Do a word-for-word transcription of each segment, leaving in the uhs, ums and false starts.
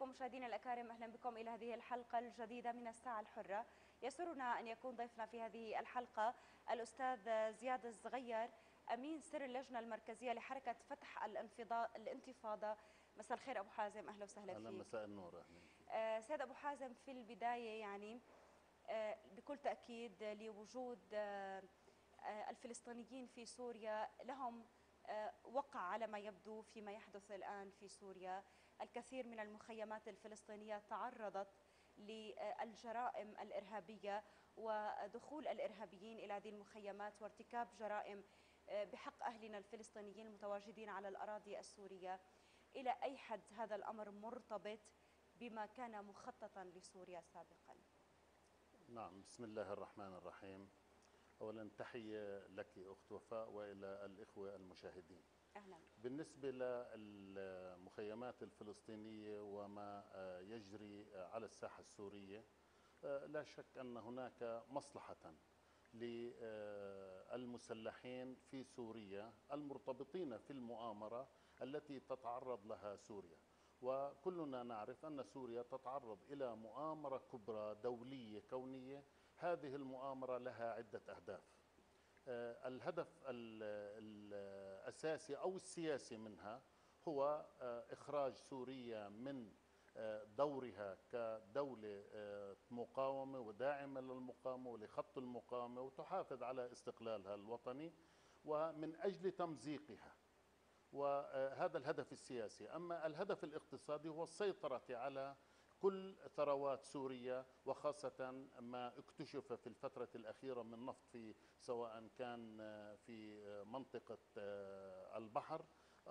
بكم مشاهدينا الأكارم، أهلا بكم إلى هذه الحلقة الجديدة من الساعة الحرة. يسرنا أن يكون ضيفنا في هذه الحلقة الأستاذ زياد الصغير، أمين سر اللجنة المركزية لحركة فتح الانتفاضة. مساء الخير أبو حازم، أهلا وسهلا أهلا، فيك. مساء النور، أهلا فيك. آه سيد أبو حازم، في البداية يعني آه بكل تأكيد لوجود آه آه الفلسطينيين في سوريا لهم آه، وقع على ما يبدو فيما يحدث الآن في سوريا. الكثير من المخيمات الفلسطينية تعرضت للجرائم الإرهابية ودخول الإرهابيين إلى هذه المخيمات وارتكاب جرائم آه، بحق أهلنا الفلسطينيين المتواجدين على الأراضي السورية. إلى أي حد هذا الأمر مرتبط بما كان مخططا لسوريا سابقا؟ نعم، بسم الله الرحمن الرحيم. أولا تحية لك أخت وفاء وإلى الإخوة المشاهدين. أهلا. بالنسبة للمخيمات الفلسطينية وما يجري على الساحة السورية، لا شك أن هناك مصلحة للمسلحين في سوريا المرتبطين في المؤامرة التي تتعرض لها سوريا. وكلنا نعرف أن سوريا تتعرض إلى مؤامرة كبرى دولية كونية. هذه المؤامرة لها عدة أهداف. الهدف الأساسي أو السياسي منها هو إخراج سوريا من دورها كدولة مقاومة وداعمة للمقاومة ولخط المقاومة وتحافظ على استقلالها الوطني، ومن أجل تمزيقها. وهذا الهدف السياسي. أما الهدف الاقتصادي هو السيطرة على كل ثروات سوريا، وخاصة ما اكتشف في الفترة الأخيرة من نفط، في سواء كان في منطقة البحر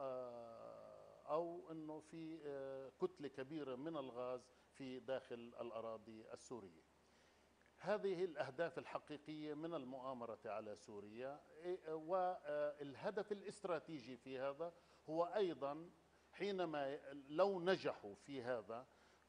أو أنه في كتلة كبيرة من الغاز في داخل الأراضي السورية. هذه الأهداف الحقيقية من المؤامرة على سوريا. والهدف الاستراتيجي في هذا هو أيضا، حينما لو نجحوا في هذا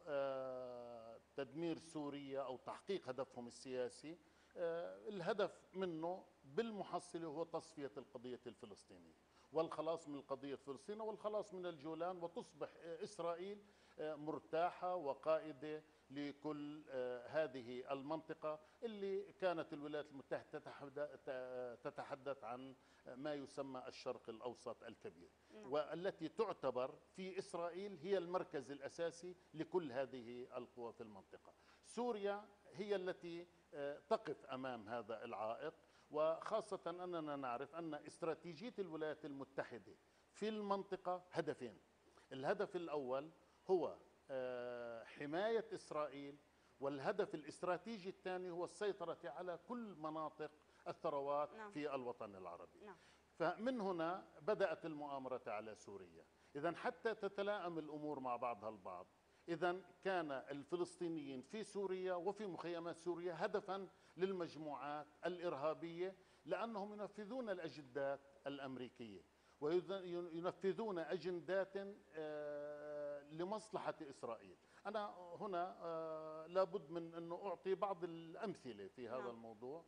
تدمير سوريا أو تحقيق هدفهم السياسي، الهدف منه بالمحصلة هو تصفية القضية الفلسطينية والخلاص من القضية الفلسطينية والخلاص من الجولان، وتصبح إسرائيل مرتاحة وقائدة لكل هذه المنطقة اللي كانت الولايات المتحدة تتحدث عن ما يسمى الشرق الأوسط الكبير، والتي تعتبر في إسرائيل هي المركز الأساسي لكل هذه القوى في المنطقة. سوريا هي التي تقف أمام هذا العائق، وخاصة أننا نعرف أن استراتيجية الولايات المتحدة في المنطقة هدفين. الهدف الأول هو حماية إسرائيل، والهدف الاستراتيجي الثاني هو السيطرة على كل مناطق الثروات نعم. في الوطن العربي نعم. فمن هنا بدأت المؤامرة على سوريا. إذن حتى تتلائم الأمور مع بعضها البعض، إذن كان الفلسطينيين في سوريا وفي مخيمات سوريا هدفا للمجموعات الإرهابية، لأنهم ينفذون الأجندات الأمريكية وينفذون أجندات لمصلحة إسرائيل. أنا هنا لابد من أن أعطي بعض الأمثلة في هذا نعم. الموضوع.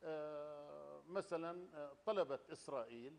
مثلا طلبت إسرائيل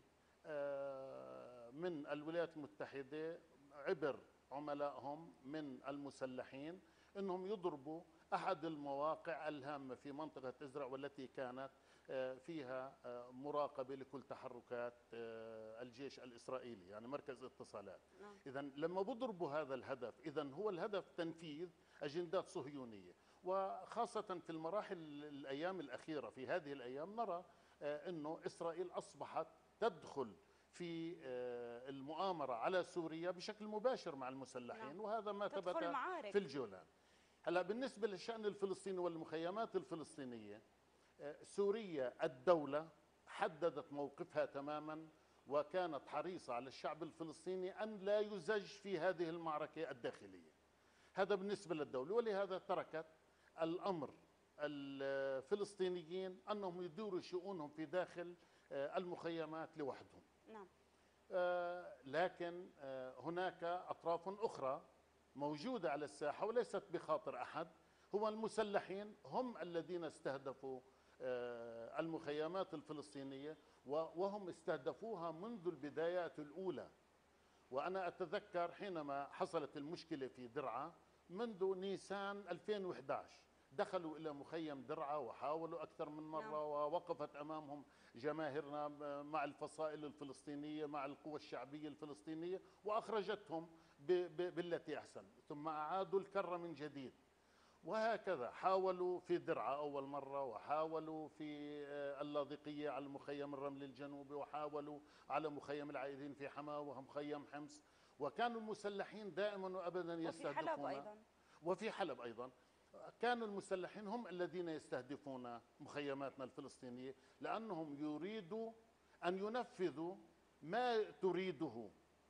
من الولايات المتحدة عبر عملائهم من المسلحين أنهم يضربوا أحد المواقع الهامة في منطقة إزرع، والتي كانت فيها مراقبة لكل تحركات الجيش الإسرائيلي، يعني مركز اتصالات. إذن لما بضربوا هذا الهدف، إذن هو الهدف تنفيذ أجندات صهيونية. وخاصة في المراحل الأيام الأخيرة، في هذه الأيام نرى أنه إسرائيل أصبحت تدخل في المؤامرة على سوريا بشكل مباشر مع المسلحين، وهذا ما ثبت في الجولان. هلا بالنسبة للشأن الفلسطيني والمخيمات الفلسطينية، سوريا الدولة حددت موقفها تماما، وكانت حريصة على الشعب الفلسطيني أن لا يزج في هذه المعركة الداخلية. هذا بالنسبة للدولة، ولهذا تركت الأمر الفلسطينيين أنهم يدوروا شؤونهم في داخل المخيمات لوحدهم. نعم. آه لكن آه هناك أطراف أخرى موجودة على الساحة وليست بخاطر أحد، هم المسلحين، هم الذين استهدفوا آه المخيمات الفلسطينية، وهم استهدفوها منذ البدايات الأولى. وأنا أتذكر حينما حصلت المشكلة في درعا منذ نيسان ألفين وإحدى عشر دخلوا إلى مخيم درعا وحاولوا أكثر من مرة. نعم. ووقفت أمامهم جماهيرنا مع الفصائل الفلسطينية مع القوى الشعبية الفلسطينية وأخرجتهم بالتي أحسن، ثم أعادوا الكرة من جديد. وهكذا حاولوا في درعا أول مرة، وحاولوا في اللاذقية على مخيم الرمل الجنوبي، وحاولوا على مخيم العائدين في حماة ومخيم حمص. وكانوا المسلحين دائما وأبدا يستهدفون، وفي حلب أيضا وفي حلب أيضا كانوا المسلحين هم الذين يستهدفون مخيماتنا الفلسطينية، لأنهم يريدوا أن ينفذوا ما تريده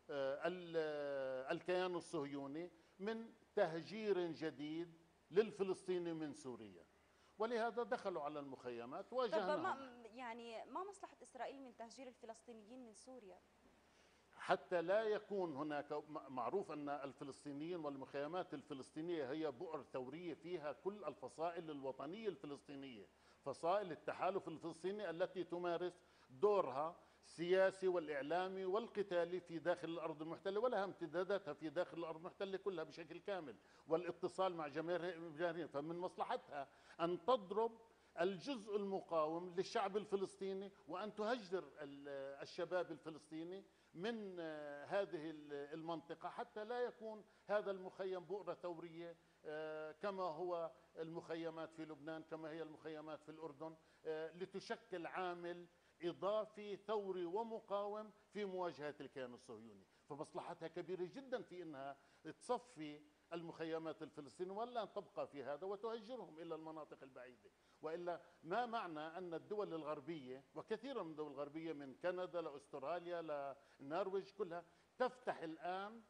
الكيان الصهيوني من تهجير جديد للفلسطيني من سوريا، ولهذا دخلوا على المخيمات وواجهناهم. طب ما يعني ما مصلحة إسرائيل من تهجير الفلسطينيين من سوريا؟ حتى لا يكون هناك، معروف أن الفلسطينيين والمخيمات الفلسطينية هي بؤر ثورية فيها كل الفصائل الوطنية الفلسطينية، فصائل التحالف الفلسطيني التي تمارس دورها السياسي والإعلامي والقتالي في داخل الأرض المحتلة، ولها امتداداتها في داخل الأرض المحتلة كلها بشكل كامل، والاتصال مع جماهيرها. فمن مصلحتها أن تضرب الجزء المقاوم للشعب الفلسطيني وأن تهجر الشباب الفلسطيني من هذه المنطقة، حتى لا يكون هذا المخيم بؤرة ثورية كما هو المخيمات في لبنان، كما هي المخيمات في الأردن، لتشكل عامل إضافي ثوري ومقاوم في مواجهة الكيان الصهيوني. فمصلحتها كبيرة جدا في أنها تصفي المخيمات الفلسطينية ولا أن تبقى في هذا وتهجرهم إلى المناطق البعيدة. وإلا ما معنى أن الدول الغربية، وكثيرا من الدول الغربية من كندا لأستراليا للنرويج كلها، تفتح الآن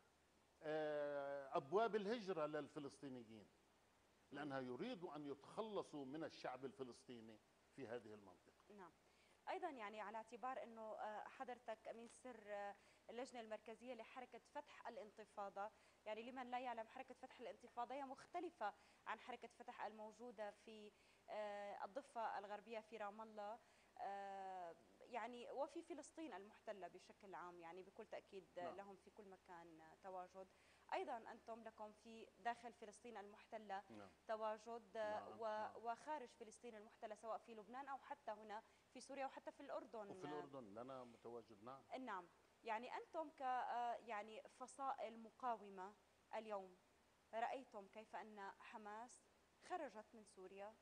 أبواب الهجرة للفلسطينيين، لأنها يريدوا أن يتخلصوا من الشعب الفلسطيني في هذه المنطقة. نعم. أيضا يعني على اعتبار أنه حضرتك أمين سر اللجنة المركزية لحركة فتح الانتفاضة، يعني لمن لا يعلم حركة فتح الانتفاضة هي مختلفة عن حركة فتح الموجودة في الضفة الغربية في رام الله يعني وفي فلسطين المحتلة بشكل عام، يعني بكل تأكيد نعم. لهم في كل مكان تواجد. أيضا أنتم لكم في داخل فلسطين المحتلة نعم. تواجد نعم. وخارج فلسطين المحتلة سواء في لبنان أو حتى هنا في سوريا وحتى في الأردن. وفي الأردن لنا متواجد نعم. نعم. يعني أنتم ك يعني فصائل مقاومة اليوم رأيتم كيف أن حماس خرجت من سوريا.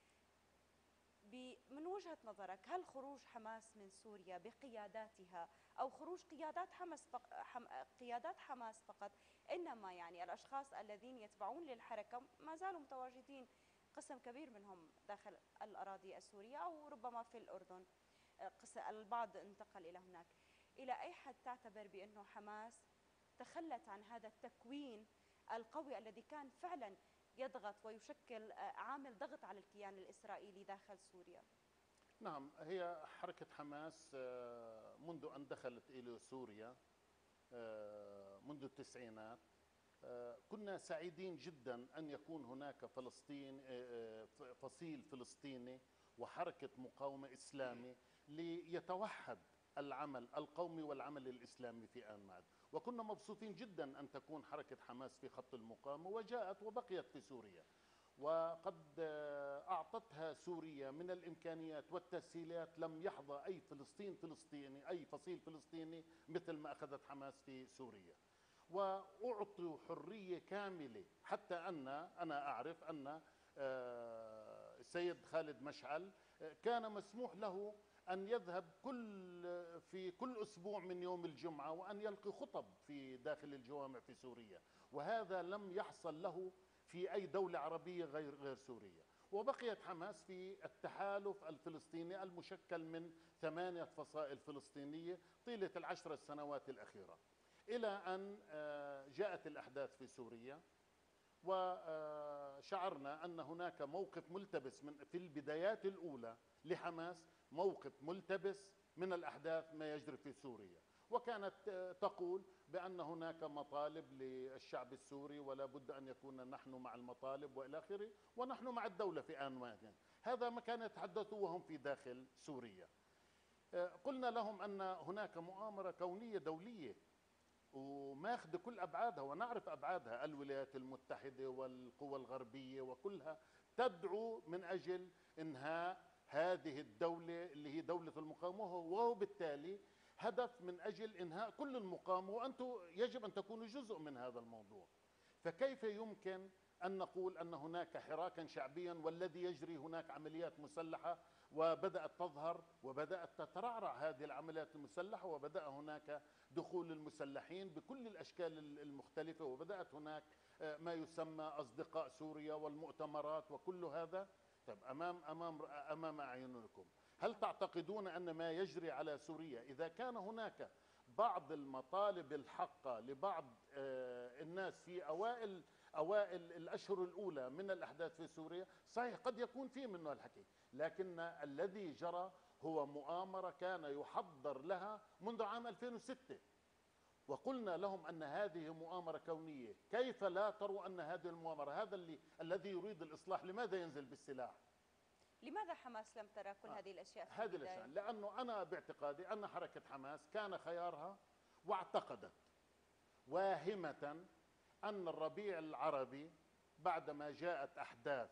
من وجهة نظرك هل خروج حماس من سوريا بقياداتها أو خروج قيادات حماس فق... حم... قيادات حماس فقط، إنما يعني الأشخاص الذين يتبعون للحركة ما زالوا متواجدين، قسم كبير منهم داخل الأراضي السورية أو ربما في الأردن، البعض انتقل إلى هناك، إلى أي حد تعتبر بأنه حماس تخلت عن هذا التكوين القوي الذي كان فعلا يضغط ويشكل عامل ضغط على الكيان الإسرائيلي داخل سوريا؟ نعم، هي حركة حماس منذ أن دخلت إلى سوريا منذ التسعينات كنا سعيدين جدا أن يكون هناك فلسطين فصيل فلسطيني وحركة مقاومة إسلامي ليتوحد العمل القومي والعمل الإسلامي في آن معد، وكنا مبسوطين جدا أن تكون حركة حماس في خط المقاومة وجاءت وبقيت في سوريا، وقد أعطتها سوريا من الإمكانيات والتسهيلات لم يحظى أي فلسطين فلسطيني أي فصيل فلسطيني مثل ما أخذت حماس في سوريا، وأعطوا حرية كاملة، حتى أن أنا أعرف أن السيد خالد مشعل كان مسموح له أن يذهب كل في كل أسبوع من يوم الجمعة وأن يلقي خطب في داخل الجوامع في سوريا، وهذا لم يحصل له في أي دولة عربية غير غير سوريا. وبقيت حماس في التحالف الفلسطيني المشكل من ثمانية فصائل فلسطينية طيلة العشر السنوات الأخيرة، إلى أن جاءت الأحداث في سوريا وشعرنا أن هناك موقف ملتبس من في البدايات الأولى لحماس، موقف ملتبس من الأحداث ما يجري في سوريا، وكانت تقول بأن هناك مطالب للشعب السوري ولا بد أن يكون نحن مع المطالب وإلى آخره، ونحن مع الدولة في آن واحد. هذا ما كانوا يتحدثوا وهم في داخل سوريا. قلنا لهم أن هناك مؤامرة كونية دولية وماخذ كل ابعادها، ونعرف ابعادها. الولايات المتحده والقوى الغربيه وكلها تدعو من اجل انهاء هذه الدوله اللي هي دوله المقاومه، وهو بالتالي هدف من اجل انهاء كل المقاومه، وانتم يجب ان تكونوا جزء من هذا الموضوع. فكيف يمكن ان نقول ان هناك حراكا شعبيا والذي يجري هناك عمليات مسلحه وبدات تظهر وبدات تترعرع هذه العمليات المسلحه، وبدا هناك دخول المسلحين بكل الاشكال المختلفه، وبدات هناك ما يسمى اصدقاء سوريا والمؤتمرات وكل هذا. طيب امام امام امام اعينكم، هل تعتقدون ان ما يجري على سوريا اذا كان هناك بعض المطالب الحقه لبعض الناس في اوائل اوائل الاشهر الاولى من الاحداث في سوريا، صحيح قد يكون فيه منه الحكي، لكن الذي جرى هو مؤامره كان يحضر لها منذ عام ألفين وستة، وقلنا لهم ان هذه مؤامره كونيه. كيف لا تروا ان هذه المؤامره، هذا اللي الذي يريد الاصلاح لماذا ينزل بالسلاح؟ لماذا حماس لم ترى كل آه. هذه الاشياء في هذه البداية؟ الاشياء لانه انا باعتقادي ان حركه حماس كان خيارها، واعتقدت واهمه ان الربيع العربي بعدما جاءت احداث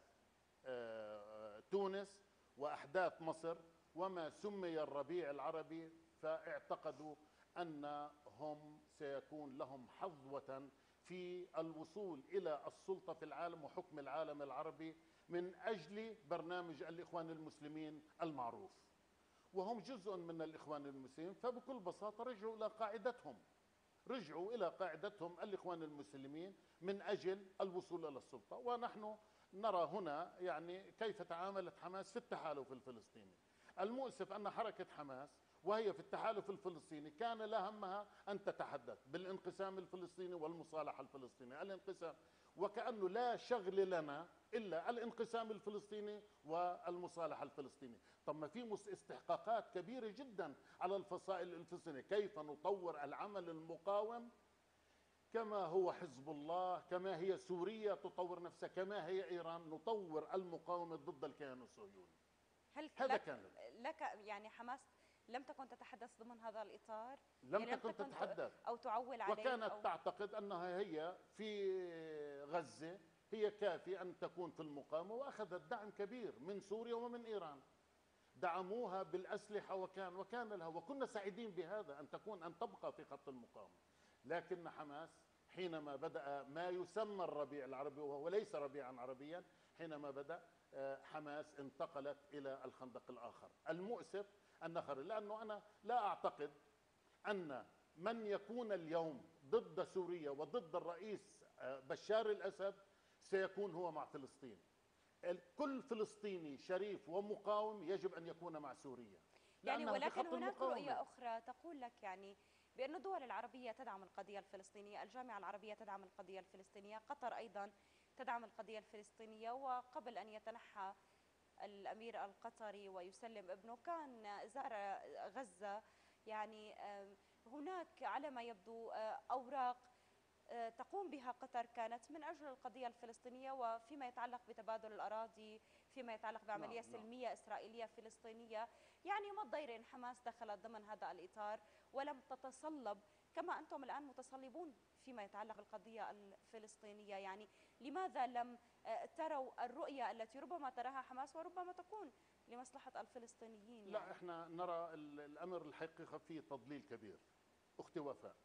تونس واحداث مصر وما سمي الربيع العربي، فاعتقدوا انهم سيكون لهم حظوه في الوصول الى السلطه في العالم وحكم العالم العربي من اجل برنامج الاخوان المسلمين المعروف، وهم جزء من الاخوان المسلمين. فبكل بساطه رجعوا الى قاعدتهم، رجعوا الى قاعدتهم الاخوان المسلمين من اجل الوصول الى السلطه. ونحن نرى هنا يعني كيف تعاملت حماس في التحالف الفلسطيني. المؤسف ان حركه حماس وهي في التحالف الفلسطيني كان لا همها ان تتحدث بالانقسام الفلسطيني والمصالحه الفلسطينيه، الانقسام، وكانه لا شغل لنا الا الانقسام الفلسطيني والمصالحه الفلسطينيه. طب ما في استحقاقات كبيره جدا على الفصائل الفلسطينيه، كيف نطور العمل المقاوم كما هو حزب الله، كما هي سوريا تطور نفسها، كما هي ايران، نطور المقاومه ضد الكيان الصهيوني. هل هذا لك كان لك يعني حماس لم تكن تتحدث ضمن هذا الإطار؟ لم يعني تكن تتحدث أو تعول عليه، وكانت أو تعتقد أنها هي في غزة هي كافية أن تكون في المقاومة، وأخذت دعم كبير من سوريا ومن إيران، دعموها بالأسلحة، وكان وكان لها، وكنا سعيدين بهذا أن تكون أن تبقى في خط المقاومة. لكن حماس حينما بدأ ما يسمى الربيع العربي وهو ليس ربيعا عربيا، حينما بدأ حماس انتقلت إلى الخندق الآخر. المؤسف أن خرج، لأنه أنا لا أعتقد أن من يكون اليوم ضد سوريا وضد الرئيس بشار الأسد سيكون هو مع فلسطين. كل فلسطيني شريف ومقاوم يجب أن يكون مع سوريا، يعني ولكن هناك رؤية أخرى تقول لك يعني بأن الدول العربية تدعم القضية الفلسطينية، الجامعة العربية تدعم القضية الفلسطينية، قطر أيضا تدعم القضية الفلسطينية، وقبل أن يتنحى الأمير القطري ويسلم ابنه كان زار غزة. يعني هناك على ما يبدو أوراق تقوم بها قطر كانت من أجل القضية الفلسطينية، وفيما يتعلق بتبادل الأراضي، فيما يتعلق بعملية نعم سلمية نعم. إسرائيلية فلسطينية. يعني ما الضير إن حماس دخلت ضمن هذا الإطار ولم تتصلب كما أنتم الآن متصلبون فيما يتعلق بالقضية الفلسطينية؟ يعني لماذا لم تروا الرؤية التي ربما تراها حماس وربما تكون لمصلحة الفلسطينيين؟ لا يعني احنا نرى الأمر الحقيقة فيه تضليل كبير. أختي وفاء،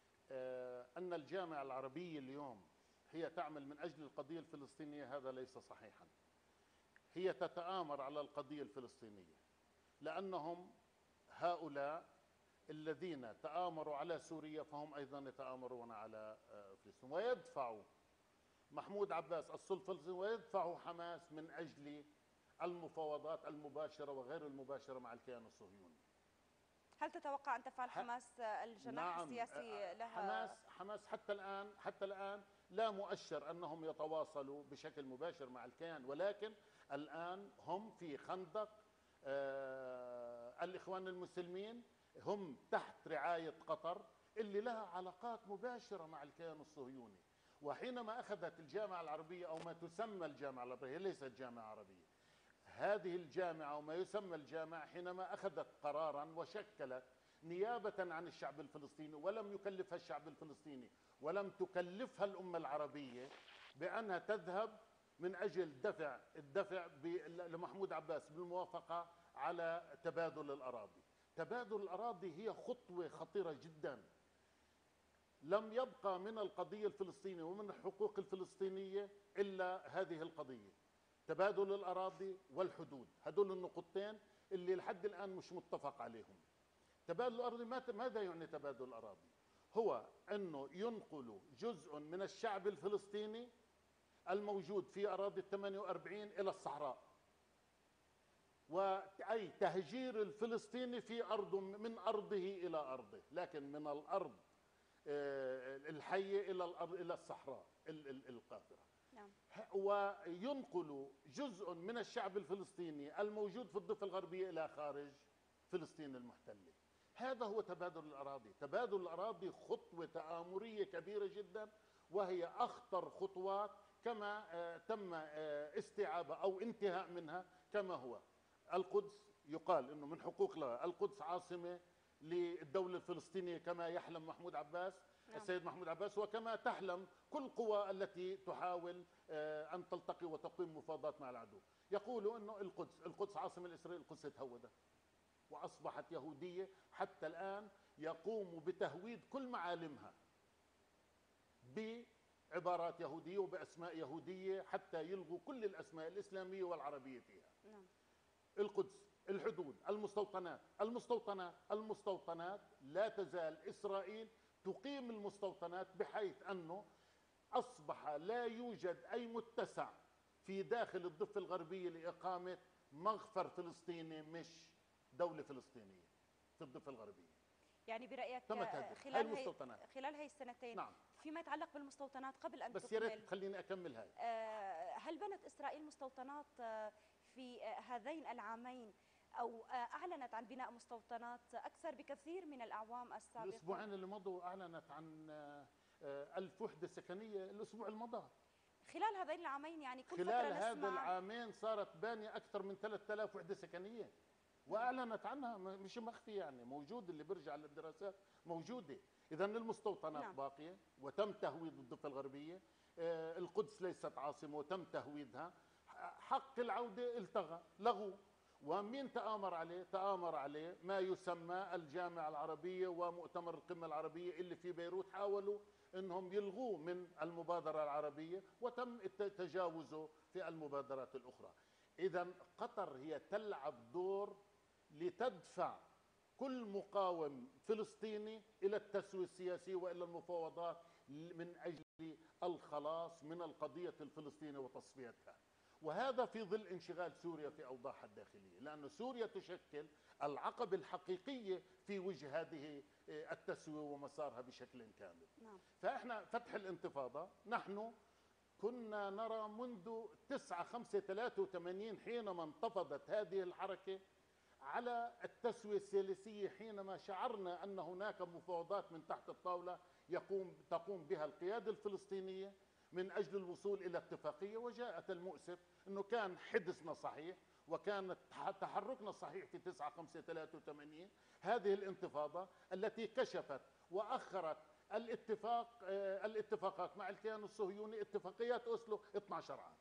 أن الجامعة العربية اليوم هي تعمل من أجل القضية الفلسطينية هذا ليس صحيحا. هي تتآمر على القضية الفلسطينية لأنهم هؤلاء الذين تآمروا على سوريا فهم أيضا يتآمرون على فلسطين، ويدفعوا محمود عباس السلطة الفلسطينية ويدفعوا حماس من أجل المفاوضات المباشرة وغير المباشرة مع الكيان الصهيوني. هل تتوقع أن تفعل حماس الجناح نعم السياسي لها؟ حماس حماس حتى الآن حتى الآن لا مؤشر أنهم يتواصلوا بشكل مباشر مع الكيان، ولكن الآن هم في خندق آه الإخوان المسلمين، هم تحت رعاية قطر اللي لها علاقات مباشرة مع الكيان الصهيوني. وحينما أخذت الجامعة العربية أو ما تسمى الجامعة العربية، هي ليست جامعة عربية، هذه الجامعة وما يسمى الجامعة، حينما أخذت قرارا وشكلت نيابة عن الشعب الفلسطيني، ولم يكلفها الشعب الفلسطيني ولم تكلفها الأمة العربية بأنها تذهب من أجل دفع الدفع لمحمود عباس بالموافقة على تبادل الأراضي. تبادل الأراضي هي خطوة خطيرة جدا. لم يبقى من القضية الفلسطينية ومن الحقوق الفلسطينية إلا هذه القضية، تبادل الأراضي والحدود. هدول النقطتين اللي لحد الآن مش متفق عليهم. تبادل الأراضي، ماذا يعني تبادل الأراضي؟ هو أنه ينقل جزء من الشعب الفلسطيني الموجود في أراضي الثمانية وأربعين إلى الصحراء، وأي تهجير الفلسطيني في أرض من أرضه إلى أرضه، لكن من الأرض الحية إلى الأرض إلى الصحراء القافرة. نعم. وينقل جزء من الشعب الفلسطيني الموجود في الضفة الغربية إلى خارج فلسطين المحتلة. هذا هو تبادل الأراضي. تبادل الأراضي خطوة تآمرية كبيرة جدا، وهي أخطر خطوات كما تم استيعابها أو انتهاء منها. كما هو القدس، يقال أنه من حقوق لها القدس عاصمة للدولة الفلسطينية كما يحلم محمود عباس. نعم. السيد محمود عباس، وكما تحلم كل قوى التي تحاول أن تلتقي وتقيم مفاوضات مع العدو. يقولوا أنه القدس القدس عاصمة الإسرائيل. القدس تهودت وأصبحت يهودية حتى الآن، يقوم بتهويد كل معالمها بعبارات يهودية وبأسماء يهودية حتى يلغوا كل الأسماء الإسلامية والعربية فيها. نعم. القدس، الحدود، المستوطنات المستوطنات المستوطنات لا تزال إسرائيل تقيم المستوطنات، بحيث أنه أصبح لا يوجد أي متسع في داخل الضفة الغربية لإقامة مغفر فلسطيني مش دولة فلسطينية في الضفة الغربية. يعني برأيك خلال هاي خلال هاي السنتين، نعم. فيما يتعلق بالمستوطنات، قبل أن بس يا ريت خليني أكمل هاي، هل بنت إسرائيل مستوطنات في هذين العامين، أو أعلنت عن بناء مستوطنات أكثر بكثير من الأعوام السابقة؟ الأسبوعين اللي مضوا أعلنت عن ألف وحدة سكنية الأسبوع الماضي. خلال هذين العامين، يعني كل خلال فترة هذا العامين صارت بانية أكثر من ثلاثة آلاف وحدة سكنية، وأعلنت عنها، مش مخفي، يعني موجود، اللي بيرجع للدراسات موجودة. إذا المستوطنات نعم. باقية وتم تهويد الضفة الغربية. آه القدس ليست عاصمة وتم تهويدها. حق العودة التغى، لغوه. ومين تآمر عليه؟ تآمر عليه ما يسمى الجامعة العربية ومؤتمر القمة العربية اللي في بيروت. حاولوا انهم يلغوه من المبادرة العربية وتم تجاوزه في المبادرات الأخرى. إذا قطر هي تلعب دور لتدفع كل مقاوم فلسطيني إلى التسوية السياسية وإلى المفاوضات من أجل الخلاص من القضية الفلسطينية وتصفيتها. وهذا في ظل انشغال سوريا في أوضاعها الداخلية، لأن سوريا تشكل العقبة الحقيقية في وجه هذه التسوية ومسارها بشكل كامل. نعم. فإحنا فتح الانتفاضة، نحن كنا نرى منذ تسعة خمسة ثلاثة وثمانين حينما انتفضت هذه الحركة على التسوية السياسية، حينما شعرنا أن هناك مفاوضات من تحت الطاولة يقوم تقوم بها القيادة الفلسطينية من أجل الوصول إلى اتفاقية. وجاءت المؤسف أنه كان حدثنا صحيح وكان تحركنا صحيح في تسعة خمسة ثلاثة وثمانين، هذه الانتفاضة التي كشفت وأخرت الاتفاق الاتفاقات مع الكيان الصهيوني، اتفاقيات أوسلو اثني عشر عام،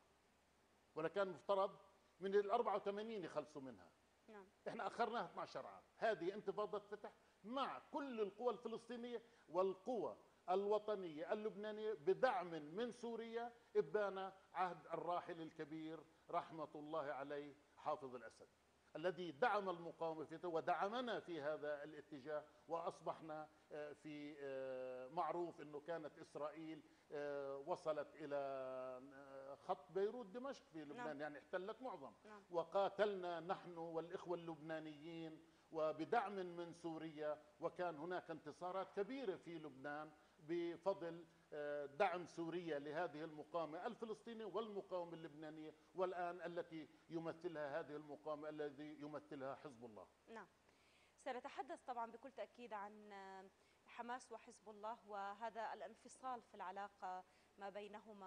ولا كان مفترض من ال أربعة وثمانين يخلصوا منها. نعم. احنا اخرناها اثني عشر عام. هذه انتفاضة فتح مع كل القوى الفلسطينية والقوى الوطنية اللبنانية بدعم من سوريا، ابان عهد الراحل الكبير رحمة الله عليه حافظ الأسد، الذي دعم المقاومة في ودعمنا في هذا الاتجاه. وأصبحنا في معروف أنه كانت إسرائيل وصلت إلى خط بيروت دمشق في لبنان. نعم. يعني احتلت معظم. نعم. وقاتلنا نحن والإخوة اللبنانيين وبدعم من سوريا، وكان هناك انتصارات كبيرة في لبنان بفضل دعم سوريا لهذه المقاومة الفلسطينية والمقاومة اللبنانية، والآن التي يمثلها هذه المقاومة الذي يمثلها حزب الله. نعم. سنتحدث طبعا بكل تأكيد عن حماس وحزب الله وهذا الانفصال في العلاقة ما بينهما.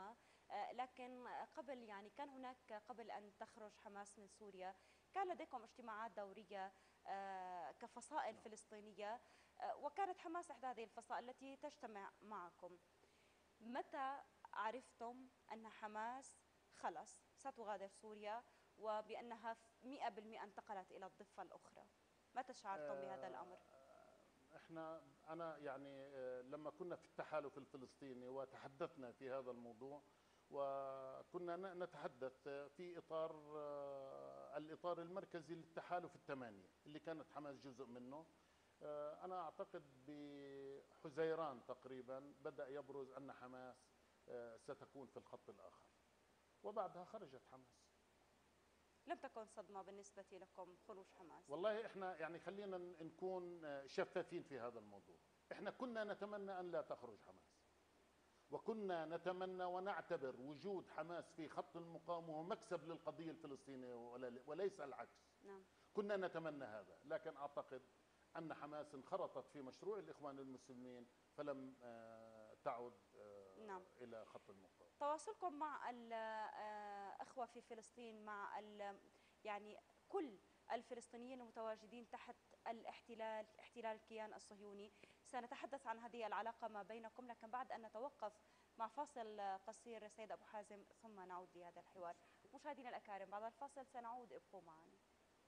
لكن قبل يعني كان هناك قبل أن تخرج حماس من سوريا كان لديكم اجتماعات دورية كفصائل فلسطينية، وكانت حماس إحدى هذه الفصائل التي تجتمع معكم. متى عرفتم أن حماس خلص ستغادر سوريا وبأنها مئة بالمئة انتقلت إلى الضفة الأخرى؟ متى شعرتم بهذا الأمر؟ احنا انا يعني لما كنا في التحالف الفلسطيني وتحدثنا في هذا الموضوع، وكنا نتحدث في اطار الاطار المركزي للتحالف الثمانيه اللي كانت حماس جزء منه. انا اعتقد بحزيران تقريبا بدا يبرز ان حماس ستكون في الخط الاخر، وبعدها خرجت حماس. لم تكن صدمة بالنسبة لكم خروج حماس؟ والله احنا يعني خلينا نكون شفافين في هذا الموضوع، احنا كنا نتمنى ان لا تخرج حماس، وكنا نتمنى ونعتبر وجود حماس في خط المقاومة هو مكسب للقضية الفلسطينية وليس العكس. نعم. كنا نتمنى هذا، لكن اعتقد ان حماس انخرطت في مشروع الاخوان المسلمين فلم تعد نعم. الى خط المقاومة. تواصلكم مع الأخوة في فلسطين، مع يعني كل الفلسطينيين المتواجدين تحت الاحتلال، احتلال الكيان الصهيوني، سنتحدث عن هذه العلاقة ما بينكم، لكن بعد أن نتوقف مع فاصل قصير سيد أبو حازم ثم نعود لهذا الحوار. مشاهدينا الأكارم، بعد الفاصل سنعود، ابقوا معنا.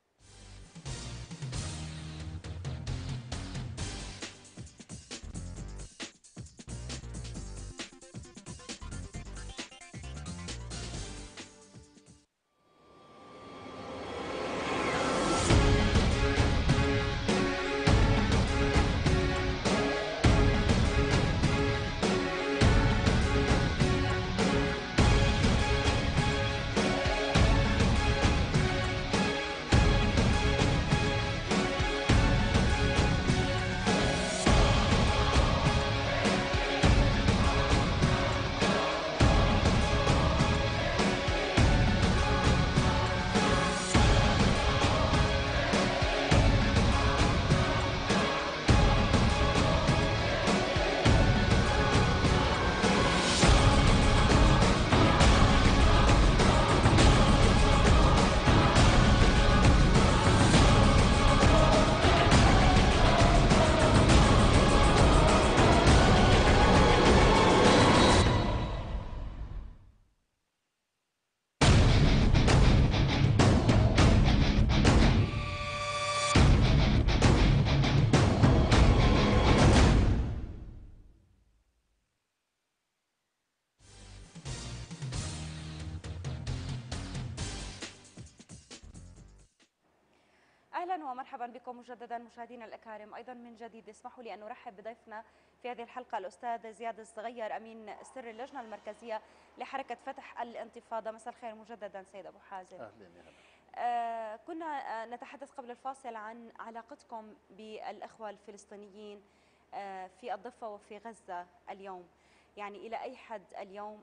اهلا ومرحبا بكم مجددا مشاهدينا الاكارم. ايضا من جديد اسمحوا لي ان ارحب بضيفنا في هذه الحلقه الاستاذ زياد الصغير، امين سر اللجنه المركزيه لحركه فتح الانتفاضه. مساء الخير مجددا سيد ابو حازم. اهلا يا هلا. آه كنا نتحدث قبل الفاصل عن علاقتكم بالاخوه الفلسطينيين آه في الضفه وفي غزه اليوم، يعني الى اي حد اليوم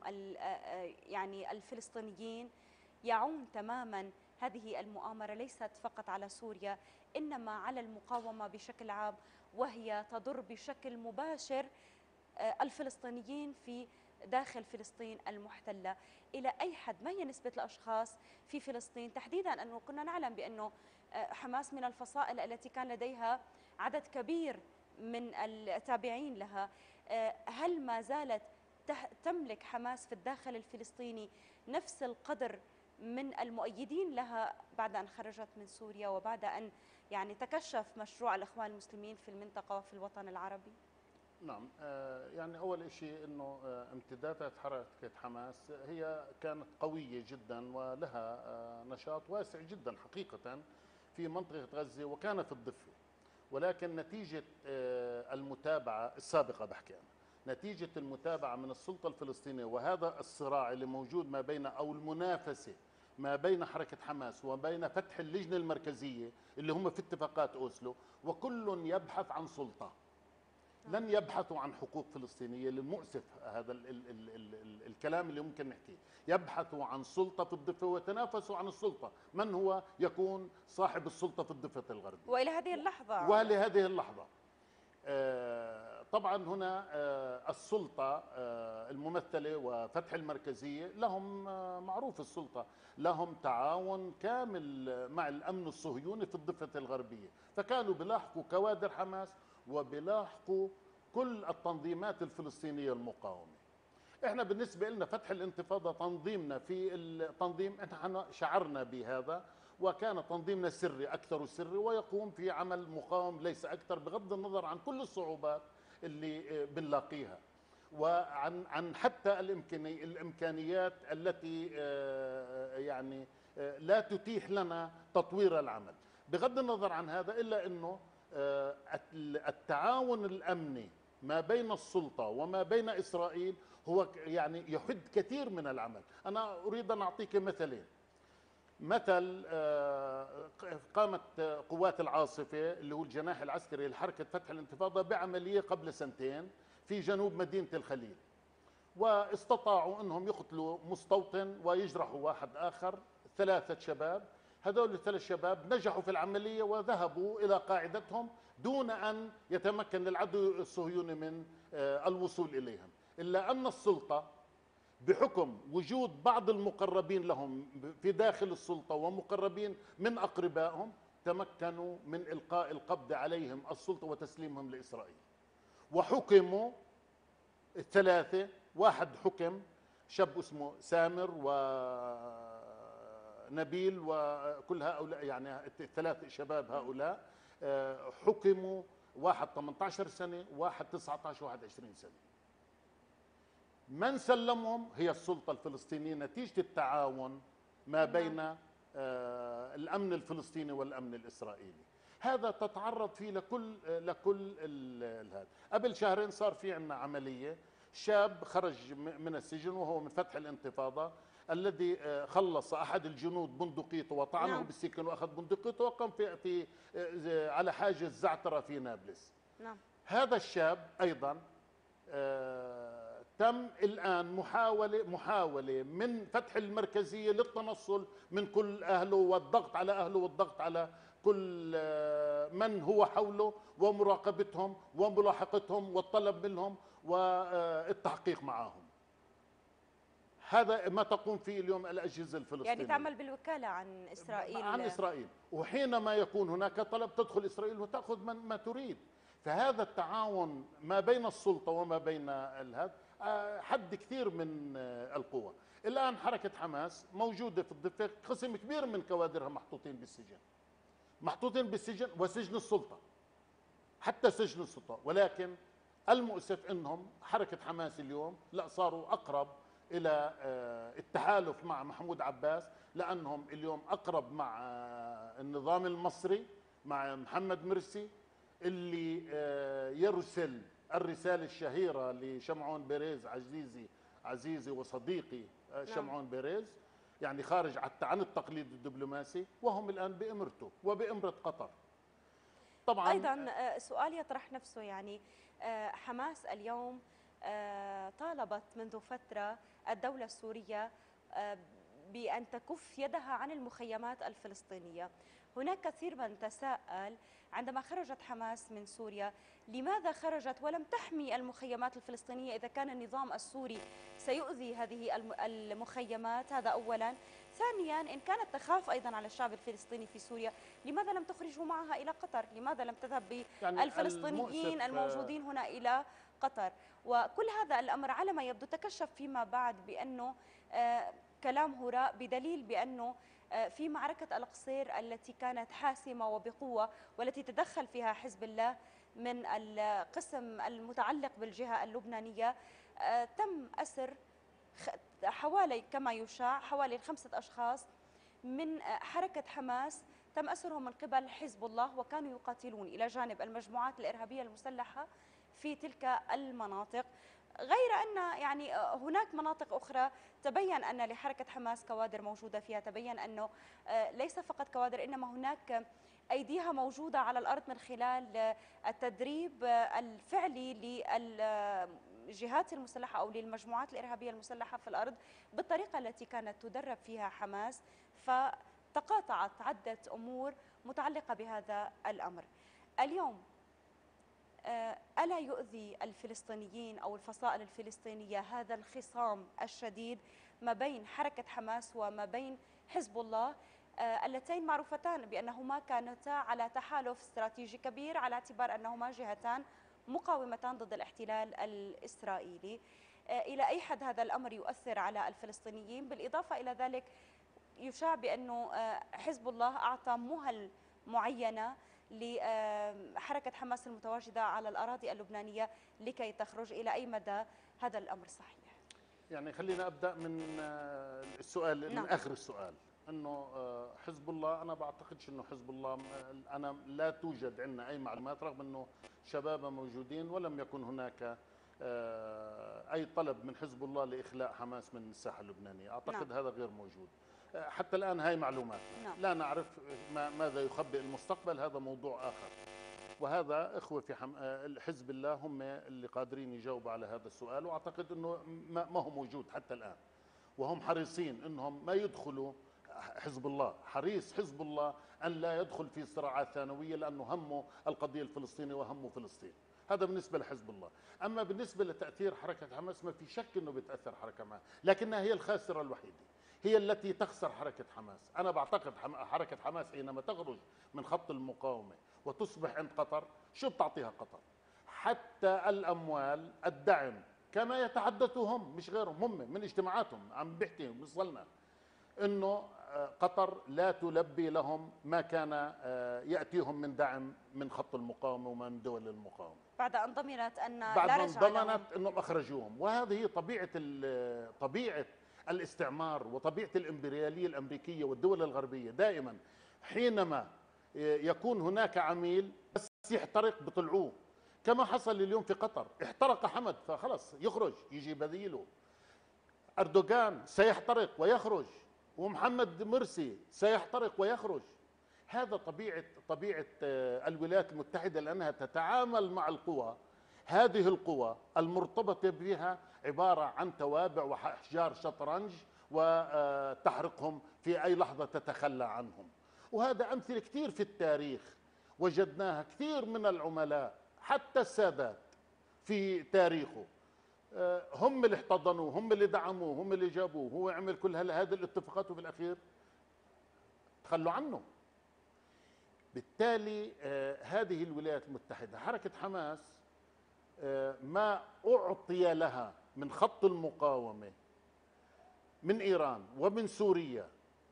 يعني الفلسطينيين يعون تماما هذه المؤامرة ليست فقط على سوريا إنما على المقاومة بشكل عام، وهي تضر بشكل مباشر الفلسطينيين في داخل فلسطين المحتلة. إلى أي حد ما هي نسبة الأشخاص في فلسطين تحديدا، أنه كنا نعلم بأنه حماس من الفصائل التي كان لديها عدد كبير من التابعين لها، هل ما زالت تملك حماس في الداخل الفلسطيني نفس القدر من المؤيدين لها بعد أن خرجت من سوريا وبعد أن يعني تكشف مشروع الإخوان المسلمين في المنطقة وفي الوطن العربي؟ نعم، يعني أول شيء أنه امتدادات حركة حماس هي كانت قوية جدا ولها نشاط واسع جدا حقيقة في منطقة غزة وكان في الضفة، ولكن نتيجة المتابعة السابقة بحكي أنا نتيجة المتابعة من السلطة الفلسطينية وهذا الصراع اللي موجود ما بين أو المنافسة ما بين حركة حماس وبين فتح اللجنة المركزية اللي هم في اتفاقات أوسلو، وكل يبحث عن سلطة، لن يبحثوا عن حقوق فلسطينية. للمؤسف هذا ال ال ال ال ال الكلام اللي ممكن نحكيه، يبحثوا عن سلطة في الضفة ويتنافسوا عن السلطة، من هو يكون صاحب السلطة في الضفة الغربية. وإلى هذه اللحظة ولهذه اللحظة آه طبعا هنا آه، السلطة آه، الممثلة وفتح المركزية لهم آه، معروف السلطة لهم تعاون كامل مع الأمن الصهيوني في الضفة الغربية، فكانوا بيلاحقوا كوادر حماس وبيلاحقوا كل التنظيمات الفلسطينية المقاومة. احنا بالنسبة لنا فتح الانتفاضة تنظيمنا في التنظيم احنا شعرنا بهذا، وكان تنظيمنا سري أكثر سري ويقوم في عمل مقاوم ليس أكثر، بغض النظر عن كل الصعوبات اللي بنلاقيها وعن عن حتى الإمكاني الإمكانيات التي آه، يعني آه، لا تتيح لنا تطوير العمل. بغض النظر عن هذا إلا أنه آه، التعاون الأمني ما بين السلطة وما بين إسرائيل هو يعني يحد كثير من العمل. أنا أريد أن أعطيك مثلين. مثل آه، قامت قوات العاصفة اللي هو الجناح العسكري لحركة فتح الانتفاضة بعملية قبل سنتين في جنوب مدينة الخليل، واستطاعوا أنهم يقتلوا مستوطن ويجرحوا واحد آخر، ثلاثة شباب. هذول الثلاث شباب نجحوا في العملية وذهبوا إلى قاعدتهم دون أن يتمكن العدو الصهيوني من آه، الوصول إليهم، إلا أن السلطة بحكم وجود بعض المقربين لهم في داخل السلطة ومقربين من أقربائهم تمكنوا من إلقاء القبض عليهم السلطة وتسليمهم لإسرائيل. وحكموا الثلاثة، واحد حكم شاب اسمه سامر ونبيل وكل هؤلاء يعني الثلاث شباب هؤلاء حكموا، واحد ثمانية عشر سنة واحد تسعة عشر واحد عشرين سنة. من سلمهم هي السلطة الفلسطينية نتيجة التعاون ما بين آه، الأمن الفلسطيني والأمن الإسرائيلي. هذا تتعرض فيه لكل لكل هذا. قبل شهرين صار في عندنا عملية، شاب خرج من السجن وهو من فتح الانتفاضة الذي آه، خلص أحد الجنود بندقيته وطعنه نعم. بالسكين وأخذ بندقيته وقام في في آه، على حاجز زعترة في نابلس. نعم. هذا الشاب أيضا آه، تم الآن محاولة محاولة من فتح المركزية للتنصل من كل أهله والضغط على أهله والضغط على كل آه، من هو حوله ومراقبتهم وملاحقتهم والطلب منهم والتحقيق معهم. هذا ما تقوم فيه اليوم الأجهزة الفلسطينية، يعني تعمل بالوكالة عن إسرائيل عن إسرائيل، وحينما يكون هناك طلب تدخل إسرائيل وتأخذ من ما تريد. فهذا التعاون ما بين السلطة وما بين الهد حد كثير من القوى. الآن حركة حماس موجودة في الضفة، قسم كبير من كوادرها محطوطين بالسجن، محطوطين بالسجن وسجن السلطة، حتى سجن السلطة. ولكن المؤسف أنهم حركة حماس اليوم لا صاروا أقرب إلى التحالف مع محمود عباس، لأنهم اليوم أقرب مع النظام المصري مع محمد مرسي اللي يرسل الرسالة الشهيرة لشمعون بيريز عزيزي عزيزي وصديقي شمعون بيريز، يعني خارج عن التقليد الدبلوماسي، وهم الآن بإمرته وبإمرة قطر. طبعا أيضا سؤال يطرح نفسه، يعني حماس اليوم طالبت منذ فترة الدولة السورية بأن تكف يدها عن المخيمات الفلسطينية. هناك كثير من تساءل عندما خرجت حماس من سوريا لماذا خرجت ولم تحمي المخيمات الفلسطينية إذا كان النظام السوري سيؤذي هذه المخيمات؟ هذا أولا. ثانيا، إن كانت تخاف أيضا على الشعب الفلسطيني في سوريا لماذا لم تخرجوا معها إلى قطر؟ لماذا لم تذهب بالفلسطينيين يعني الموجودين هنا إلى قطر؟ وكل هذا الأمر على ما يبدو تكشف فيما بعد بأنه آه كلام هراء، بدليل بأنه في معركة القصير التي كانت حاسمة وبقوة والتي تدخل فيها حزب الله من القسم المتعلق بالجهة اللبنانية تم أسر حوالي كما يشاع حوالي خمسة أشخاص من حركة حماس، تم أسرهم من قبل حزب الله وكانوا يقاتلون إلى جانب المجموعات الإرهابية المسلحة في تلك المناطق. غير أن يعني هناك مناطق أخرى تبين أن لحركة حماس كوادر موجودة فيها، تبين أنه ليس فقط كوادر إنما هناك أيديها موجودة على الأرض من خلال التدريب الفعلي للجهات المسلحة أو للمجموعات الإرهابية المسلحة في الأرض بالطريقة التي كانت تدرب فيها حماس. فتقاطعت عدة أمور متعلقة بهذا الأمر. اليوم آه، ألا يؤذي الفلسطينيين أو الفصائل الفلسطينية هذا الخصام الشديد ما بين حركة حماس وما بين حزب الله، آه، اللتين معروفتان بأنهما كانتا على تحالف استراتيجي كبير على اعتبار أنهما جهتان مقاومتان ضد الاحتلال الإسرائيلي؟ آه، إلى أي حد هذا الأمر يؤثر على الفلسطينيين؟ بالإضافة إلى ذلك يشاع بأنه آه، حزب الله أعطى مهل معينة لحركة حماس المتواجدة على الأراضي اللبنانية لكي تخرج. إلى أي مدى هذا الأمر صحيح؟ يعني خلينا أبدأ من آه، السؤال من نعم. آخر السؤال، أنه آه، حزب الله، أنا بعتقدش أنه حزب الله، آه، أنا لا توجد عندنا أي معلومات رغم أنه شباب موجودين ولم يكن هناك آه، أي طلب من حزب الله لإخلاء حماس من الساحة اللبنانية. أعتقد نعم. هذا غير موجود آه، حتى الآن. هاي معلومات نعم. لا نعرف ما ماذا يخبئ المستقبل، هذا موضوع آخر. وهذا إخوة في حم... آه، حزب الله هم اللي قادرين يجاوبوا على هذا السؤال، وأعتقد أنه ما ما هو موجود حتى الآن، وهم حريصين أنهم ما يدخلوا. حزب الله حريص، حزب الله أن لا يدخل في صراعات ثانوية، لأنه همه القضية الفلسطينية وهمه فلسطين. هذا بالنسبة لحزب الله. أما بالنسبة لتأثير حركة حماس، ما في شك أنه بتأثر حركة حماس، لكنها هي الخاسرة الوحيدة، هي التي تخسر حركة حماس. أنا بعتقد حم... حركة حماس حينما تخرج من خط المقاومة وتصبح عند قطر، شو بتعطيها قطر؟ حتى الأموال، الدعم، كما يتحدثوا هم مش غيرهم، هم من اجتماعاتهم عم بيحكي وصلنا انه قطر لا تلبي لهم ما كان ياتيهم من دعم من خط المقاومه ومن دول المقاومه، بعد ان ضمنت ان بعد لا ما رجعة لهم. ضمنت انهم اخرجوهم. وهذه هي طبيعه طبيعه الاستعمار وطبيعه الامبرياليه الامريكيه والدول الغربيه. دائما حينما يكون هناك عميل بس يحترق بطلعوه، كما حصل اليوم في قطر، احترق حمد فخلص يخرج يجي بديله. أردوغان سيحترق ويخرج، ومحمد مرسي سيحترق ويخرج. هذا طبيعة طبيعة الولايات المتحدة، لأنها تتعامل مع القوى. هذه القوى المرتبطة بها عبارة عن توابع وأحجار شطرنج، وتحرقهم في أي لحظة تتخلى عنهم. وهذا أمثلة كثير في التاريخ وجدناها، كثير من العملاء حتى السادات في تاريخه هم اللي احتضنوه، هم اللي دعموه، هم اللي جابوه. هو عمل كل هذه الاتفاقات وفي الأخير تخلوا عنه. بالتالي آه هذه الولايات المتحدة، حركة حماس آه ما أعطي لها من خط المقاومة من إيران ومن سوريا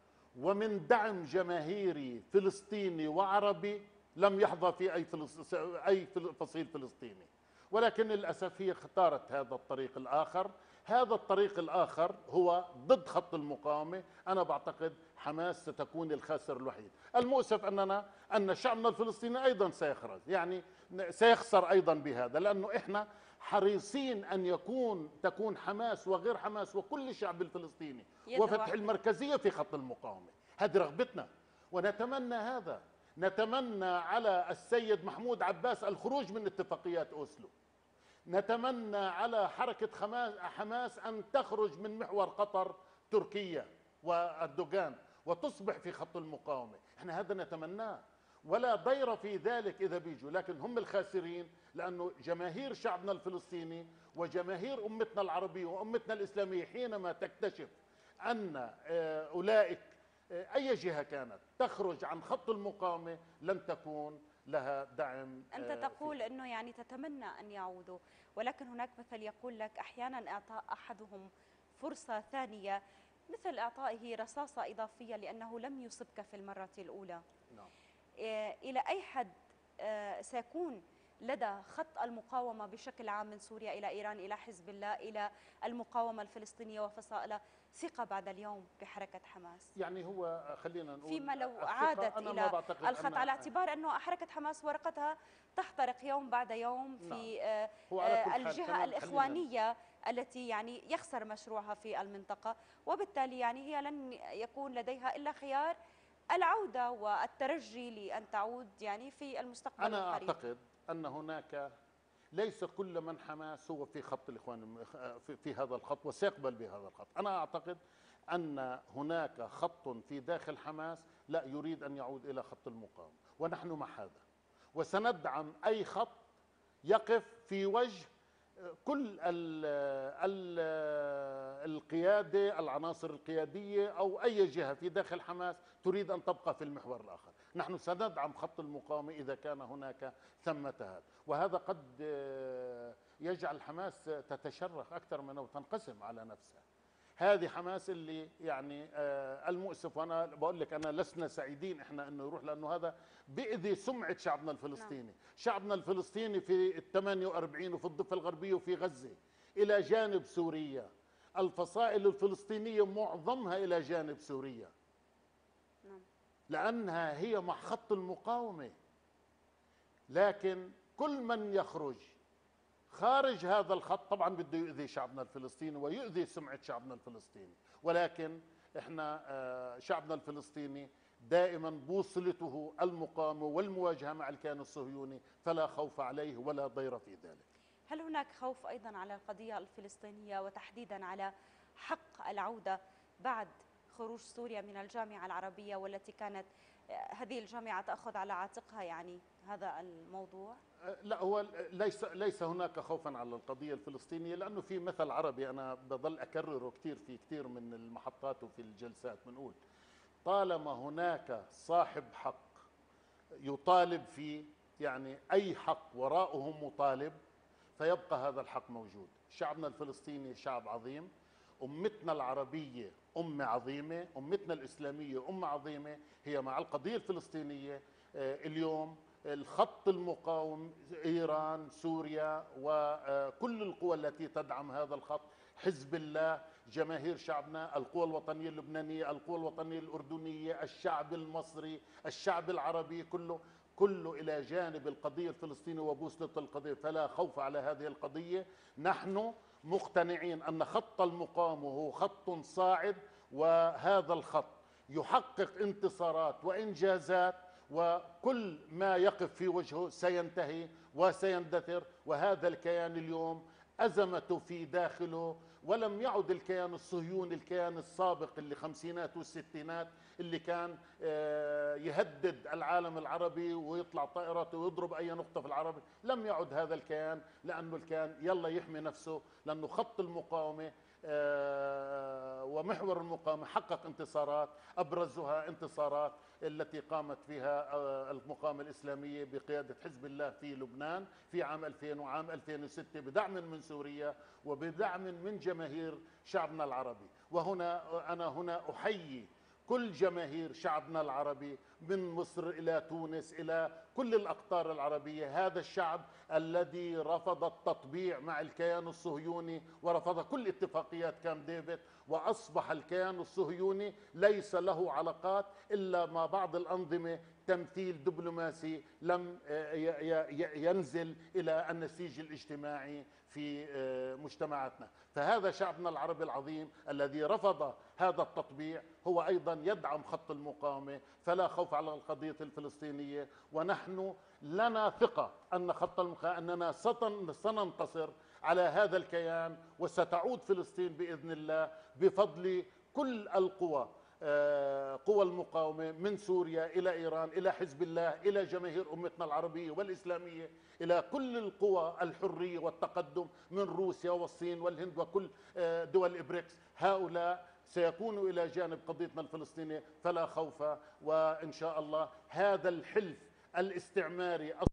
ومن دعم جماهيري فلسطيني وعربي لم يحظى في أي فلس... أي فصيل فلسطيني. ولكن للأسف هي اختارت هذا الطريق الآخر. هذا الطريق الآخر هو ضد خط المقاومة. أنا بعتقد حماس ستكون الخاسر الوحيد. المؤسف أننا أن شعبنا الفلسطيني أيضا سيخرج، يعني سيخسر أيضا بهذا، لأنه إحنا حريصين أن يكون تكون حماس وغير حماس وكل الشعب الفلسطيني وفتح المركزية في خط المقاومة. هذه رغبتنا ونتمنى هذا. نتمنى على السيد محمود عباس الخروج من اتفاقيات أوسلو. نتمنى على حركة حماس أن تخرج من محور قطر تركيا وأردوغان وتصبح في خط المقاومة. احنا هذا نتمناه ولا ضير في ذلك إذا بيجوا، لكن هم الخاسرين، لأنه جماهير شعبنا الفلسطيني وجماهير أمتنا العربية وأمتنا الإسلامية حينما تكتشف أن أولئك أي جهة كانت تخرج عن خط المقاومة لن تكون لها دعم. أنت تقول فيه. أنه يعني تتمنى أن يعودوا، ولكن هناك مثل يقول لك أحيانا إعطاء أحدهم فرصة ثانية مثل إعطائه رصاصة إضافية لأنه لم يصبك في المرة الأولى. نعم. إلى أي حد سيكون لدى خط المقاومة بشكل عام من سوريا إلى إيران إلى حزب الله إلى المقاومة الفلسطينية وفصائلها ثقة بعد اليوم بحركة حماس؟ يعني هو خلينا نقول فيما لو عادت إلى الخط، على اعتبار أنه حركة حماس ورقتها تحترق يوم بعد يوم في نعم. الجهة الإخوانية التي يعني يخسر مشروعها في المنطقة، وبالتالي يعني هي لن يكون لديها إلا خيار العودة والترجي لأن تعود يعني في المستقبل أنا القريب. أعتقد أن هناك ليس كل من حماس هو في خط الإخوان في, في هذا الخط وسيقبل بهذا الخط. أنا أعتقد أن هناك خط في داخل حماس لا يريد أن يعود إلى خط المقاومة، ونحن مع هذا وسندعم أي خط يقف في وجه كل ال ال القيادة، العناصر القيادية أو أي جهة في داخل حماس تريد أن تبقى في المحور الآخر. نحن سندعم خط المقاومة إذا كان هناك ثمة هذا، وهذا قد يجعل حماس تتشرخ أكثر من أو تنقسم على نفسها. هذه حماس اللي يعني المؤسف، وأنا بقول لك أنا لسنا سعيدين إحنا أنه يروح، لأنه هذا بيأذي سمعة شعبنا الفلسطيني. نعم. شعبنا الفلسطيني في الثمانية وأربعين وفي الضفة الغربية وفي غزة إلى جانب سوريا، الفصائل الفلسطينية معظمها إلى جانب سوريا. نعم. لأنها هي مع خط المقاومة، لكن كل من يخرج خارج هذا الخط طبعا بده يؤذي شعبنا الفلسطيني ويؤذي سمعة شعبنا الفلسطيني، ولكن احنا شعبنا الفلسطيني دائما بوصلته المقاومة والمواجهة مع الكيان الصهيوني، فلا خوف عليه ولا ضير في ذلك. هل هناك خوف أيضا على القضية الفلسطينية وتحديدا على حق العودة بعد خروج سوريا من الجامعة العربية، والتي كانت هذه الجامعة تأخذ على عاتقها يعني هذا الموضوع؟ لا، هو ليس ليس هناك خوفا على القضية الفلسطينية، لأنه في مثل عربي أنا بضل أكرره كثير في كثير من المحطات وفي الجلسات، بنقول طالما هناك صاحب حق يطالب فيه، يعني أي حق وراءه مطالب، فيبقى هذا الحق موجود. شعبنا الفلسطيني شعب عظيم، أمتنا العربية أمة عظيمة، أمتنا الإسلامية أمة عظيمة، هي مع القضية الفلسطينية. اليوم الخط المقاوم إيران، سوريا، وكل القوى التي تدعم هذا الخط، حزب الله، جماهير شعبنا، القوى الوطنية اللبنانية، القوى الوطنية الأردنية، الشعب المصري، الشعب العربي، كله كله إلى جانب القضية الفلسطينية وبوصلة القضية، فلا خوف على هذه القضية. نحن مقتنعين أن خط المقاومة هو خط صاعد، وهذا الخط يحقق انتصارات وإنجازات، وكل ما يقف في وجهه سينتهي وسيندثر. وهذا الكيان اليوم أزمته في داخله، ولم يعد الكيان الصهيوني الكيان السابق اللي خمسينات والستينات اللي كان يهدد العالم العربي ويطلع طائراته ويضرب أي نقطة في العربي. لم يعد هذا الكيان، لأنه الكيان يلا يحمي نفسه، لأنه خط المقاومة ومحور المقاومة حقق انتصارات، أبرزها انتصارات التي قامت فيها المقاومة الإسلامية بقيادة حزب الله في لبنان في عام ألفين وعام ألفين وستة، بدعم من سوريا وبدعم من جماهير شعبنا العربي. وهنا أنا هنا أحيي كل جماهير شعبنا العربي من مصر إلى تونس إلى كل الأقطار العربية، هذا الشعب الذي رفض التطبيع مع الكيان الصهيوني ورفض كل اتفاقيات كامب ديفيد، وأصبح الكيان الصهيوني ليس له علاقات إلا مع بعض الأنظمة تمثيل دبلوماسي لم ينزل إلى النسيج الاجتماعي في مجتمعاتنا. فهذا شعبنا العربي العظيم الذي رفض هذا التطبيع هو أيضا يدعم خط المقاومة، فلا خوف على القضية الفلسطينية. ونحن لنا ثقة أن خط المقاومة أننا سننتصر على هذا الكيان، وستعود فلسطين بإذن الله بفضل كل القوى، قوى المقاومة من سوريا إلى إيران إلى حزب الله إلى جماهير أمتنا العربية والإسلامية إلى كل القوى الحرية والتقدم من روسيا والصين والهند وكل دول إبريكس. هؤلاء سيكونوا إلى جانب قضيتنا الفلسطينية، فلا خوف. وإن شاء الله هذا الحلف الاستعماري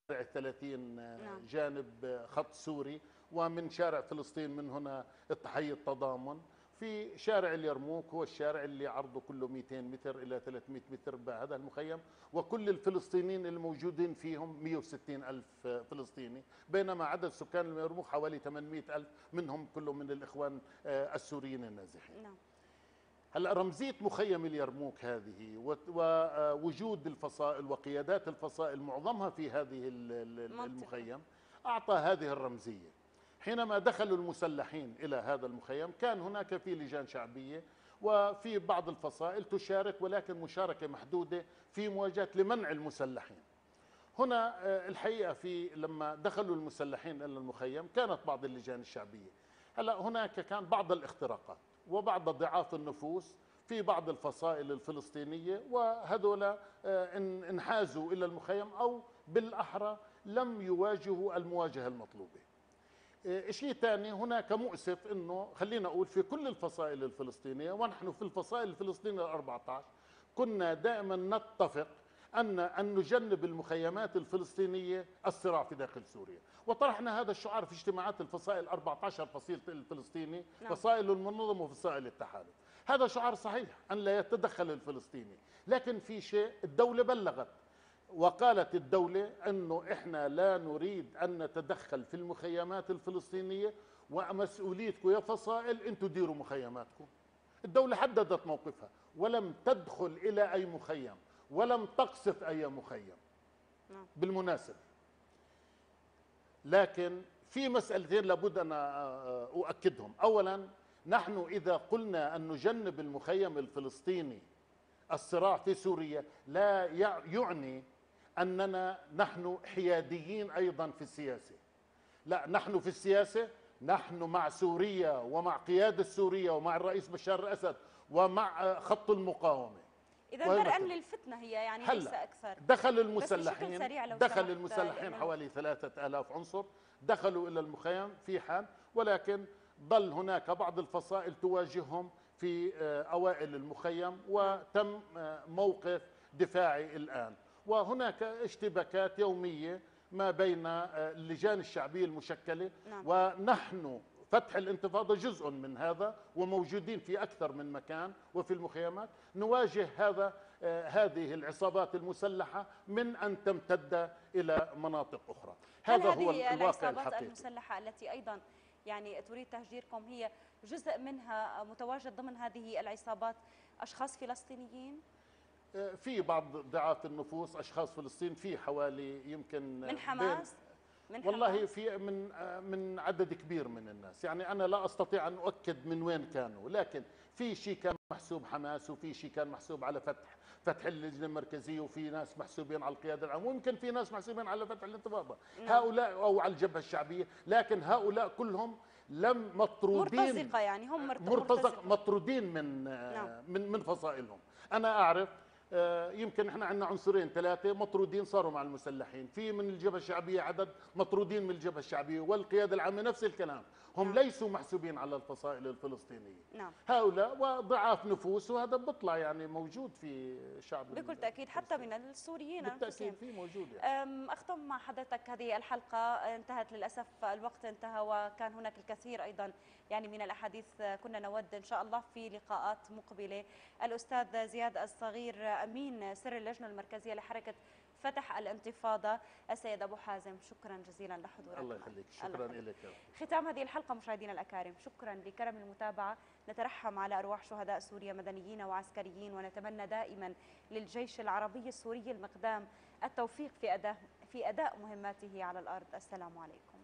الثلاثين نعم. جانب خط سوري، ومن شارع فلسطين من هنا تحية تضامن. في شارع اليرموك هو الشارع اللي عرضه كله مئتين متر إلى ثلاثمئة متر بهذا المخيم، وكل الفلسطينيين الموجودين فيهم مئة وستين ألف فلسطيني، بينما عدد سكان اليرموك حوالي ثمانمئة ألف، منهم كلهم من الإخوان السوريين النازحين. نعم. هلا رمزية مخيم اليرموك هذه ووجود الفصائل وقيادات الفصائل معظمها في هذه المخيم أعطى هذه الرمزية. حينما دخلوا المسلحين إلى هذا المخيم كان هناك في لجان شعبية وفي بعض الفصائل تشارك، ولكن مشاركة محدودة في مواجهة لمنع المسلحين. هنا الحقيقة في لما دخلوا المسلحين إلى المخيم كانت بعض اللجان الشعبية. هلا هناك كان بعض الاختراقات وبعض ضعاف النفوس في بعض الفصائل الفلسطينية، وهذولا انحازوا إلى المخيم أو بالأحرى لم يواجهوا المواجهة المطلوبة. شيء ثاني هناك مؤسف انه خلينا اقول في كل الفصائل الفلسطينيه، ونحن في الفصائل الفلسطينيه الأربعة عشر كنا دائما نتفق ان ان نجنب المخيمات الفلسطينيه الصراع في داخل سوريا، وطرحنا هذا الشعار في اجتماعات الفصائل أربعة عشر فصيل الفلسطيني، نعم. فصائل المنظمه وفصائل التحالف. هذا شعار صحيح ان لا يتدخل الفلسطيني، لكن في شيء الدوله بلغت وقالت الدولة أنه إحنا لا نريد أن نتدخل في المخيمات الفلسطينية، ومسؤوليتكم يا فصائل أنتم ديروا مخيماتكم. الدولة حددت موقفها ولم تدخل إلى أي مخيم ولم تقصف أي مخيم بالمناسبة. لكن في مسألتين لابد أن أؤكدهم. أولا، نحن إذا قلنا أن نجنب المخيم الفلسطيني الصراع في سوريا لا يعني أننا نحن حياديين أيضا في السياسة. لا، نحن في السياسة نحن مع سوريا ومع قيادة سوريا ومع الرئيس بشار الأسد ومع خط المقاومة. إذا درءا للفتنة هي يعني ليس أكثر. دخل المسلحين دخل المسلحين حوالي ثلاثة آلاف عنصر دخلوا إلى المخيم في حال، ولكن ظل هناك بعض الفصائل تواجههم في أوائل المخيم وتم موقف دفاعي الآن، وهناك اشتباكات يومية ما بين اللجان الشعبية المشكلة. نعم. ونحن فتح الانتفاضة جزء من هذا وموجودين في أكثر من مكان وفي المخيمات نواجه هذا هذه العصابات المسلحة من أن تمتد إلى مناطق أخرى. هذا هو الواقع الحقيقي. المسلحة التي أيضا يعني تريد تهجيركم هي جزء منها متواجد ضمن هذه العصابات أشخاص فلسطينيين؟ في بعض ضعاف النفوس أشخاص فلسطين، في حوالي يمكن من حماس؟ من والله حماس؟ في من من عدد كبير من الناس، يعني أنا لا أستطيع أن أؤكد من وين كانوا، لكن في شيء كان محسوب حماس وفي شيء كان محسوب على فتح فتح اللجنة المركزية، وفي ناس محسوبين على القيادة العامة، ويمكن في ناس محسوبين على فتح الانتفاضة. نعم. هؤلاء أو على الجبهة الشعبية، لكن هؤلاء كلهم لم مطرودين مرتزقة، يعني هم مرتزق مطرودين من نعم. من من فصائلهم. أنا أعرف يمكن احنا عندنا عنصرين ثلاثه مطرودين صاروا مع المسلحين، في من الجبهه الشعبيه عدد مطرودين من الجبهه الشعبيه، والقياده العامه نفس الكلام، هم نعم. ليسوا محسوبين على الفصائل الفلسطينيه. نعم. هؤلاء وضعاف نفوس، وهذا بيطلع يعني موجود في شعب بكل تاكيد حتى من السوريين بالتاكيد في موجود. يعني. اختم مع حضرتك، هذه الحلقه انتهت للاسف، الوقت انتهى، وكان هناك الكثير ايضا يعني من الاحاديث، كنا نود ان شاء الله في لقاءات مقبله. الاستاذ زياد الصغير امين سر اللجنه المركزيه لحركه فتح الانتفاضه، السيد ابو حازم، شكرا جزيلا لحضورك. الله يخليك، شكرا لك. ختام هذه الحلقه مشاهدينا الاكارم، شكرا لكرم المتابعه، نترحم على ارواح شهداء سوريا مدنيين وعسكريين، ونتمنى دائما للجيش العربي السوري المقدام التوفيق في اداء في اداء مهماته على الارض. السلام عليكم.